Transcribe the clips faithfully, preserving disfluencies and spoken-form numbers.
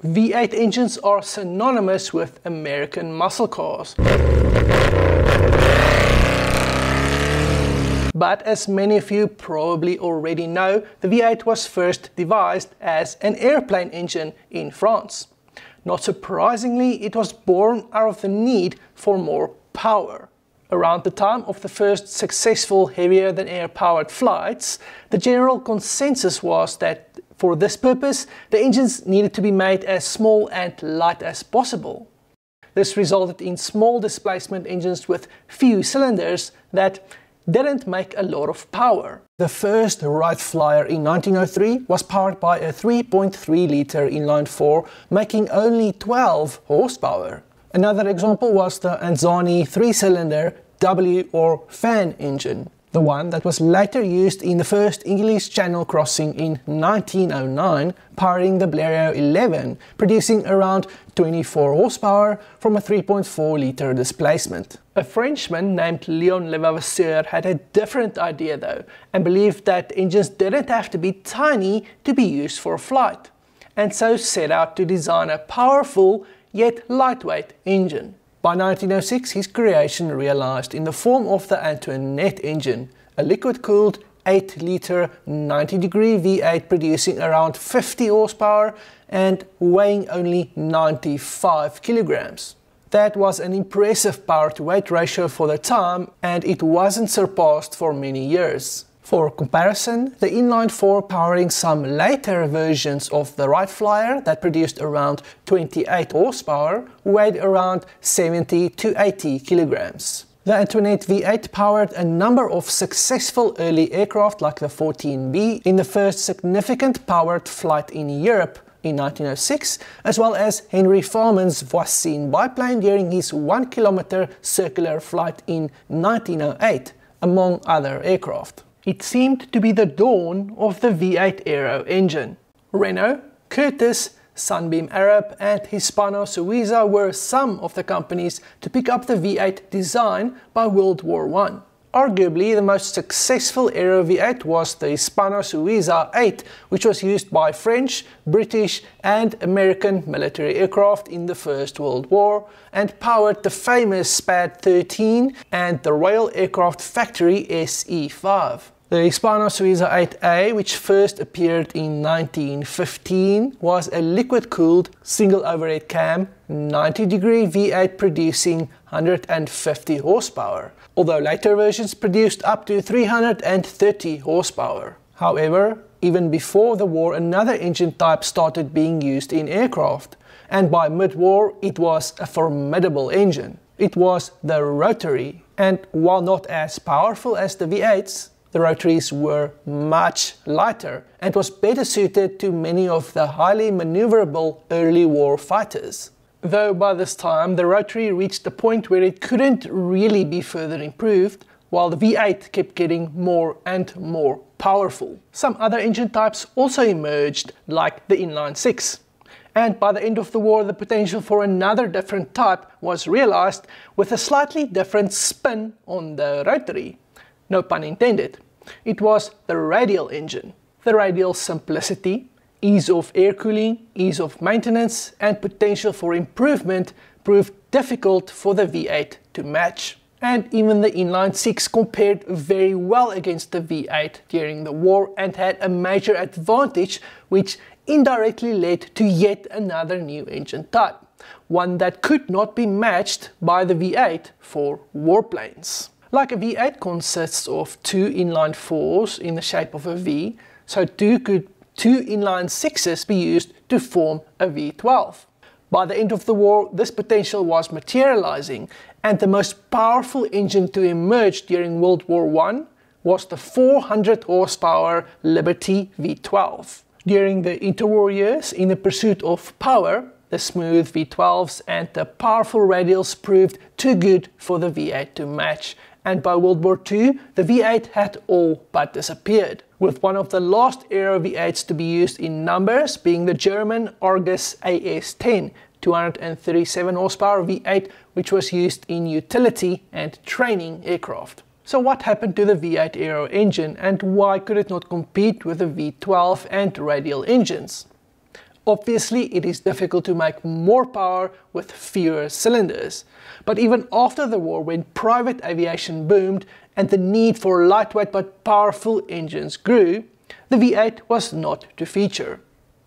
V eight engines are synonymous with American muscle cars. But as many of you probably already know, the V eight was first devised as an airplane engine in France. Not surprisingly, it was born out of the need for more power. Around the time of the first successful heavier-than-air powered flights, the general consensus was that for this purpose, the engines needed to be made as small and light as possible. This resulted in small displacement engines with few cylinders that didn't make a lot of power. The first Wright Flyer in nineteen oh three was powered by a three point three litre inline four, making only twelve horsepower. Another example was the Anzani three-cylinder W or fan engine, the one that was later used in the first English Channel crossing in nineteen oh nine, powering the Blériot eleven, producing around twenty-four horsepower from a three point four litre displacement. A Frenchman named Léon Levavasseur had a different idea though, and believed that engines didn't have to be tiny to be used for flight, and so set out to design a powerful yet lightweight engine. By nineteen oh six, his creation realized in the form of the Antoinette engine, a liquid-cooled eight litre ninety degree V eight producing around fifty horsepower and weighing only ninety-five kilograms. That was an impressive power-to-weight ratio for the time, and it wasn't surpassed for many years. For comparison, the inline four powering some later versions of the Wright Flyer that produced around twenty-eight horsepower weighed around seventy to eighty kilograms. The Antoinette V eight powered a number of successful early aircraft like the fourteen B in the first significant powered flight in Europe in nineteen oh six, as well as Henry Farman's Voisin biplane during his one kilometer circular flight in nineteen oh eight, among other aircraft. It seemed to be the dawn of the V eight Aero engine. Renault, Curtiss, Sunbeam Arab and Hispano-Suiza were some of the companies to pick up the V eight design by World War One. Arguably the most successful Aero V eight was the Hispano-Suiza eight, which was used by French, British and American military aircraft in the First World War and powered the famous SPAD thirteen and the Royal Aircraft Factory S E five. The Hispano-Suiza eight A, which first appeared in nineteen fifteen, was a liquid-cooled, single overhead cam, ninety degree V eight producing one hundred fifty horsepower, although later versions produced up to three hundred thirty horsepower. However, even before the war, another engine type started being used in aircraft, and by mid-war it was a formidable engine. It was the rotary, and while not as powerful as the V eights, the rotaries were much lighter and was better suited to many of the highly maneuverable early war fighters. Though by this time the rotary reached a point where it couldn't really be further improved, while the V eight kept getting more and more powerful. Some other engine types also emerged, like the inline six. And by the end of the war, the potential for another different type was realized with a slightly different spin on the rotary. No pun intended. It was the radial engine. The radial simplicity, ease of air cooling, ease of maintenance and potential for improvement proved difficult for the V eight to match. And even the inline six compared very well against the V eight during the war and had a major advantage, which indirectly led to yet another new engine type, one that could not be matched by the V eight for warplanes. Like a V eight consists of two inline fours in the shape of a V, so too could two inline sixes be used to form a V twelve. By the end of the war, this potential was materializing, and the most powerful engine to emerge during World War One was the four hundred horsepower Liberty V twelve. During the interwar years, in the pursuit of power, the smooth V twelves and the powerful radials proved too good for the V eight to match, and by World War Two, the V eight had all but disappeared, with one of the last Aero V eights to be used in numbers being the German Argus A S ten, two hundred thirty-seven horsepower V eight, which was used in utility and training aircraft. So what happened to the V eight Aero engine, and why could it not compete with the V twelve and radial engines? Obviously, it is difficult to make more power with fewer cylinders. But even after the war, when private aviation boomed and the need for lightweight but powerful engines grew, the V eight was not to feature.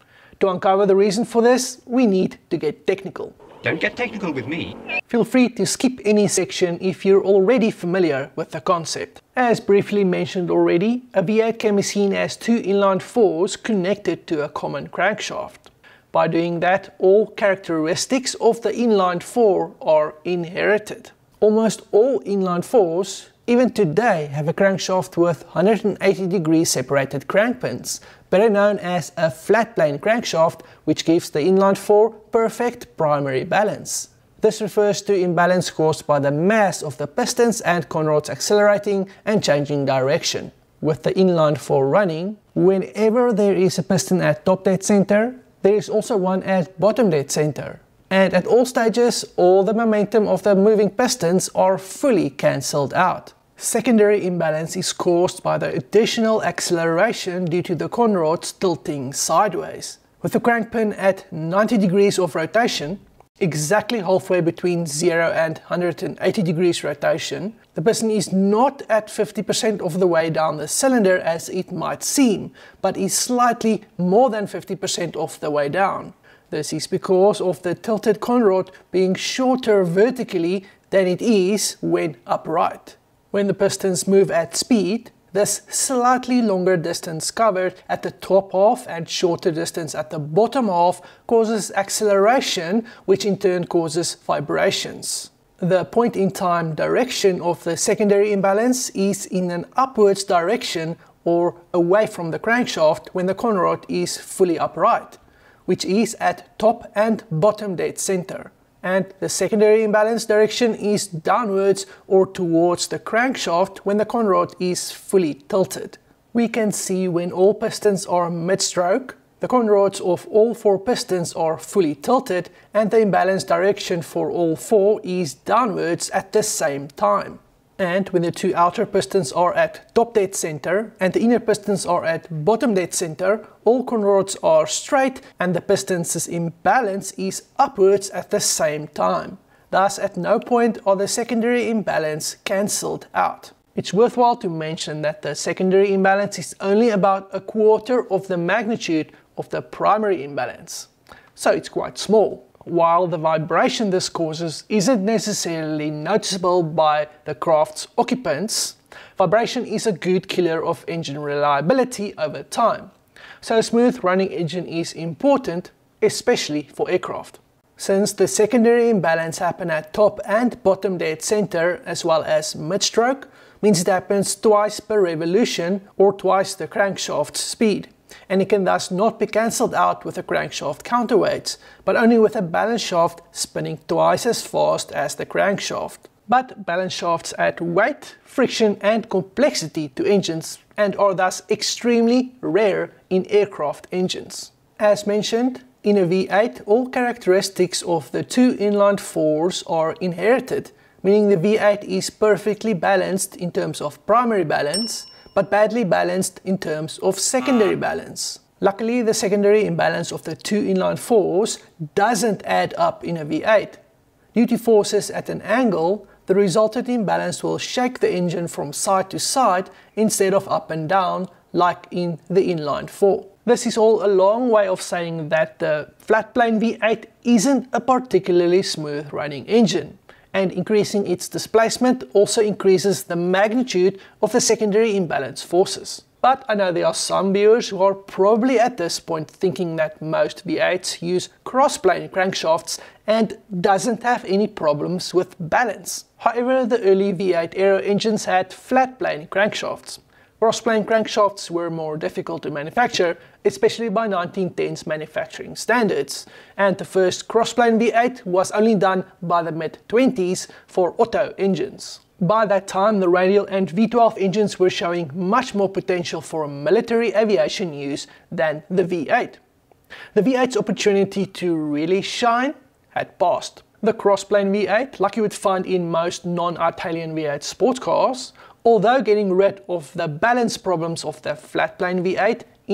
To uncover the reason for this, we need to get technical. Don't get technical with me. Feel free to skip any section if you're already familiar with the concept. As briefly mentioned already, a V eight can be seen as two inline fours connected to a common crankshaft. By doing that, all characteristics of the inline four are inherited. Almost all inline fours, even today, have a crankshaft with one hundred eighty degree separated crankpins, better known as a flat plane crankshaft, which gives the inline four perfect primary balance. This refers to imbalance caused by the mass of the pistons and conrods accelerating and changing direction. With the inline four running, whenever there is a piston at top dead center, there is also one at bottom dead center. And at all stages, all the momentum of the moving pistons are fully cancelled out. Secondary imbalance is caused by the additional acceleration due to the conrods tilting sideways. With the crankpin at ninety degrees of rotation, exactly halfway between zero and one hundred eighty degrees rotation, the piston is not at fifty percent of the way down the cylinder as it might seem, but is slightly more than fifty percent of the way down. This is because of the tilted conrod being shorter vertically than it is when upright. When the pistons move at speed, this slightly longer distance covered at the top half and shorter distance at the bottom half causes acceleration, which in turn causes vibrations. The point in time direction of the secondary imbalance is in an upwards direction or away from the crankshaft when the conrod is fully upright, which is at top and bottom dead center. And the secondary imbalance direction is downwards or towards the crankshaft when the conrod is fully tilted. We can see when all pistons are mid-stroke, the conrods of all four pistons are fully tilted and the imbalance direction for all four is downwards at the same time. And when the two outer pistons are at top dead center and the inner pistons are at bottom dead center, all conrods are straight and the pistons' imbalance is upwards at the same time. Thus, at no point are the secondary imbalance cancelled out. It's worthwhile to mention that the secondary imbalance is only about a quarter of the magnitude of the primary imbalance, so it's quite small. While the vibration this causes isn't necessarily noticeable by the craft's occupants, vibration is a good killer of engine reliability over time. So a smooth running engine is important, especially for aircraft. Since the secondary imbalance happens at top and bottom dead center as well as mid-stroke, means it happens twice per revolution or twice the crankshaft's speed. And it can thus not be cancelled out with a crankshaft counterweights, but only with a balance shaft spinning twice as fast as the crankshaft. But balance shafts add weight, friction and complexity to engines and are thus extremely rare in aircraft engines. As mentioned, in a V eight all characteristics of the two inline fours are inherited, meaning the V eight is perfectly balanced in terms of primary balance, but badly balanced in terms of secondary balance. Luckily, the secondary imbalance of the two inline fours doesn't add up in a V eight. Due to forces at an angle, the resultant imbalance will shake the engine from side to side instead of up and down like in the inline four. This is all a long way of saying that the Flatplane V eight isn't a particularly smooth running engine. And increasing its displacement also increases the magnitude of the secondary imbalance forces. But I know there are some viewers who are probably at this point thinking that most V eights use crossplane crankshafts and doesn't have any problems with balance. However, the early V eight Aero engines had flat plane crankshafts. Crossplane crankshafts were more difficult to manufacture, especially by nineteen ten's manufacturing standards, and the first crossplane V eight was only done by the mid twenties for Otto engines. By that time, the radial and V twelve engines were showing much more potential for military aviation use than the V eight. The V eight's opportunity to really shine had passed. The crossplane V eight, like you would find in most non-Italian V eight sports cars, although getting rid of the balance problems of the flatplane V eight, is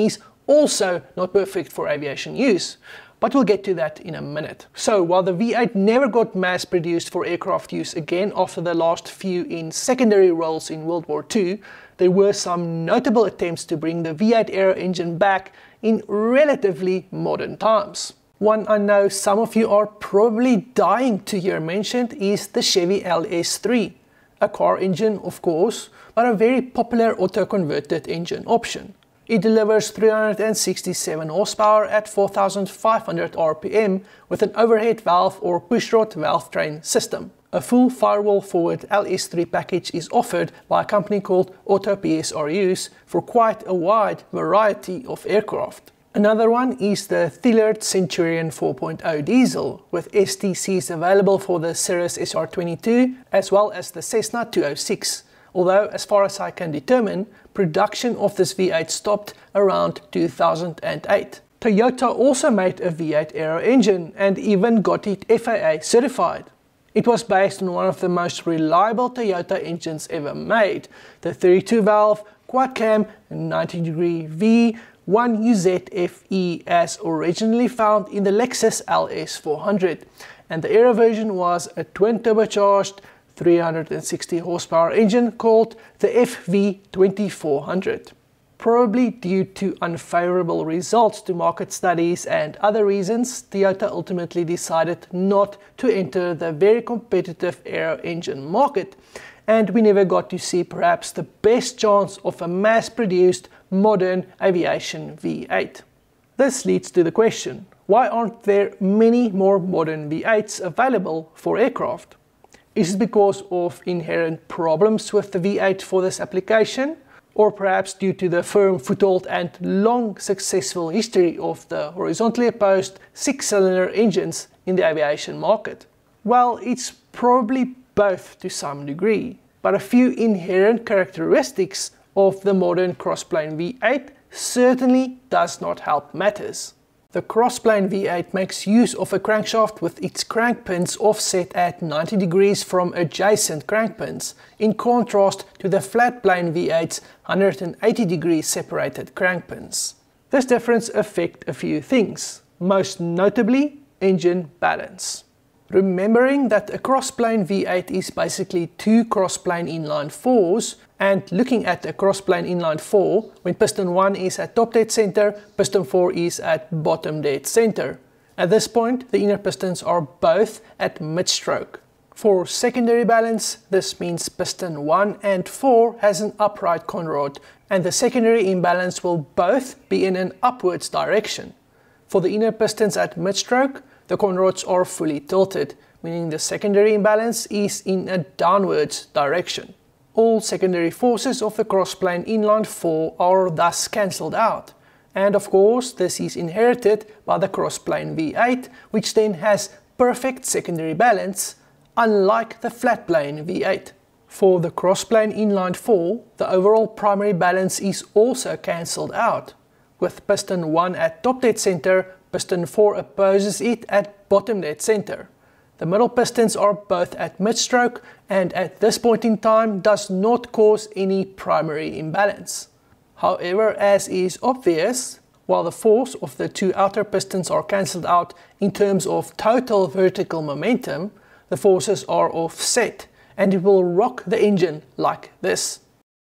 also not perfect for aviation use, but we'll get to that in a minute. So while the V eight never got mass produced for aircraft use again after the last few in secondary roles in World War Two, there were some notable attempts to bring the V eight Aero engine back in relatively modern times. One I know some of you are probably dying to hear mentioned is the Chevy L S three, a car engine of course, but a very popular auto-converted engine option. It delivers three hundred sixty-seven horsepower at four thousand five hundred R P M with an overhead valve or pushrod valve train system. A full firewall forward L S three package is offered by a company called Auto P S R Us for quite a wide variety of aircraft. Another one is the Thillard Centurion four point oh diesel, with S T Cs available for the Cirrus S R twenty-two as well as the Cessna two oh six. Although, as far as I can determine, production of this V eight stopped around two thousand eight. Toyota also made a V eight Aero engine and even got it F A A certified. It was based on one of the most reliable Toyota engines ever made, the thirty-two valve quad-cam ninety degree V one U Z F E as originally found in the Lexus L S four hundred, and the Aero version was a twin-turbocharged three hundred sixty horsepower engine called the F V twenty-four hundred. Probably due to unfavorable results to market studies and other reasons, Toyota ultimately decided not to enter the very competitive Aero engine market, and we never got to see perhaps the best chance of a mass-produced modern aviation V eight. This leads to the question, why aren't there many more modern V eights available for aircraft? Is it because of inherent problems with the V eight for this application? Or perhaps due to the firm foothold and long successful history of the horizontally opposed six-cylinder engines in the aviation market? Well, it's probably both to some degree, but a few inherent characteristics of the modern Crossplane V eight certainly does not help matters. The Crossplane V eight makes use of a crankshaft with its crank pins offset at ninety degrees from adjacent crank pins, in contrast to the Flatplane V eight's one hundred eighty degree separated crank pins. This difference affects a few things, most notably engine balance. Remembering that a Crossplane V eight is basically two Crossplane inline fours, and looking at a Crossplane inline four, when piston one is at top dead center, piston four is at bottom dead center. At this point, the inner pistons are both at mid-stroke. For secondary balance, this means piston one and four has an upright conrod, and the secondary imbalance will both be in an upwards direction. For the inner pistons at mid-stroke, the conrods are fully tilted, meaning the secondary imbalance is in a downwards direction. All secondary forces of the Crossplane inline four are thus cancelled out, and of course this is inherited by the Crossplane V eight, which then has perfect secondary balance, unlike the Flatplane V eight. For the Crossplane inline four, the overall primary balance is also cancelled out, with piston one at top dead center, piston four opposes it at bottom dead center. The middle pistons are both at mid-stroke and at this point in time does not cause any primary imbalance. However, as is obvious, while the force of the two outer pistons are cancelled out in terms of total vertical momentum, the forces are offset and it will rock the engine like this.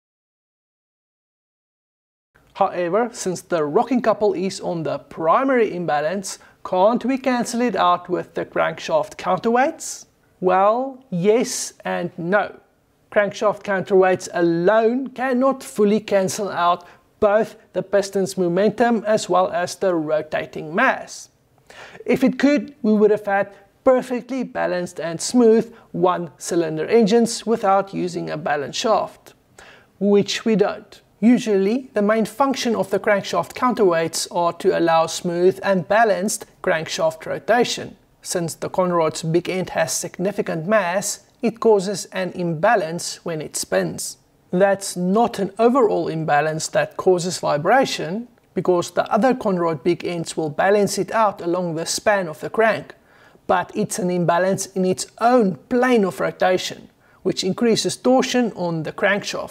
However, since the rocking couple is on the primary imbalance, can't we cancel it out with the crankshaft counterweights? Well, yes and no. Crankshaft counterweights alone cannot fully cancel out both the piston's momentum as well as the rotating mass. If it could, we would have had perfectly balanced and smooth one-cylinder engines without using a balance shaft, which we don't. Usually, the main function of the crankshaft counterweights are to allow smooth and balanced crankshaft rotation. Since the conrod's big end has significant mass, it causes an imbalance when it spins. That's not an overall imbalance that causes vibration, because the other conrod big ends will balance it out along the span of the crank, but it's an imbalance in its own plane of rotation, which increases torsion on the crankshaft.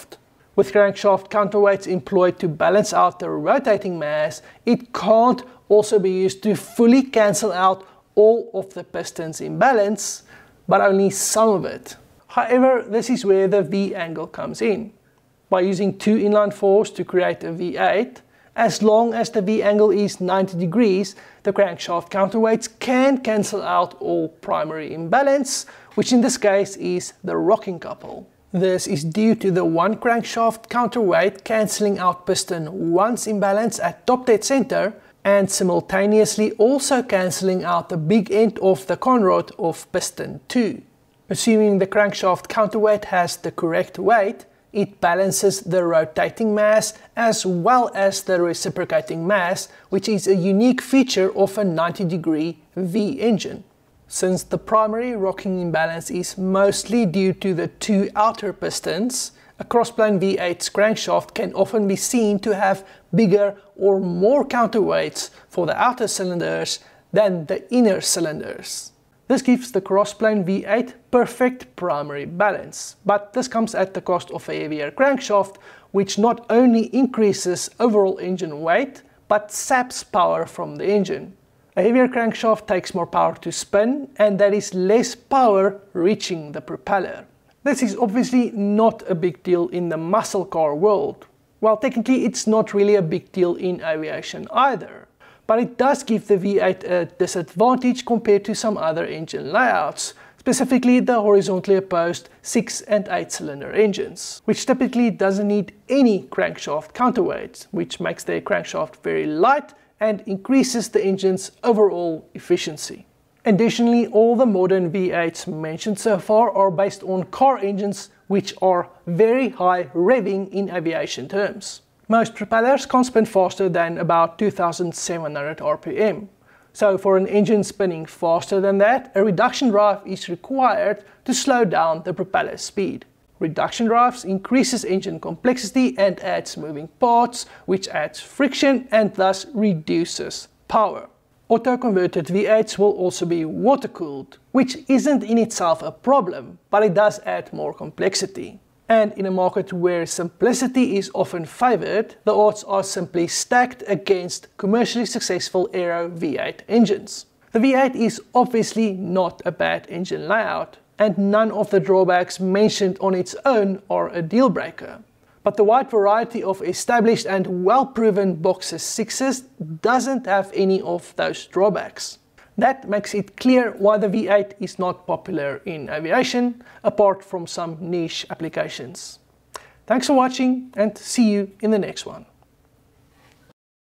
With crankshaft counterweights employed to balance out the rotating mass, it can't also be used to fully cancel out all of the piston's imbalance, but only some of it. However, this is where the V angle comes in. By using two inline force to create a V eight, as long as the V angle is ninety degrees, the crankshaft counterweights can cancel out all primary imbalance, which in this case is the rocking couple. This is due to the one crankshaft counterweight cancelling out piston one's imbalance at top dead center and simultaneously also cancelling out the big end of the conrod of piston two. Assuming the crankshaft counterweight has the correct weight, it balances the rotating mass as well as the reciprocating mass, which is a unique feature of a ninety degree V engine. Since the primary rocking imbalance is mostly due to the two outer pistons, a Crossplane V eight's crankshaft can often be seen to have bigger or more counterweights for the outer cylinders than the inner cylinders. This gives the Crossplane V eight perfect primary balance, but this comes at the cost of a heavier crankshaft, which not only increases overall engine weight, but saps power from the engine. A heavier crankshaft takes more power to spin, and there is less power reaching the propeller. This is obviously not a big deal in the muscle car world. Well, technically it's not really a big deal in aviation either. But it does give the V eight a disadvantage compared to some other engine layouts, specifically the horizontally opposed six and eight cylinder engines, which typically doesn't need any crankshaft counterweights, which makes their crankshaft very light and increases the engine's overall efficiency. Additionally, all the modern V eights mentioned so far are based on car engines which are very high revving in aviation terms. Most propellers can't spin faster than about two thousand seven hundred R P M. So for an engine spinning faster than that, a reduction drive is required to slow down the propeller speed. Reduction drives increases engine complexity and adds moving parts, which adds friction and thus reduces power. Auto-converted V eights will also be water-cooled, which isn't in itself a problem, but it does add more complexity. And in a market where simplicity is often favored, the odds are simply stacked against commercially successful Aero V eight engines. The V eight is obviously not a bad engine layout, and none of the drawbacks mentioned on its own are a deal breaker. But the wide variety of established and well-proven Boxer sixes doesn't have any of those drawbacks. That makes it clear why the V eight is not popular in aviation, apart from some niche applications. Thanks for watching and see you in the next one.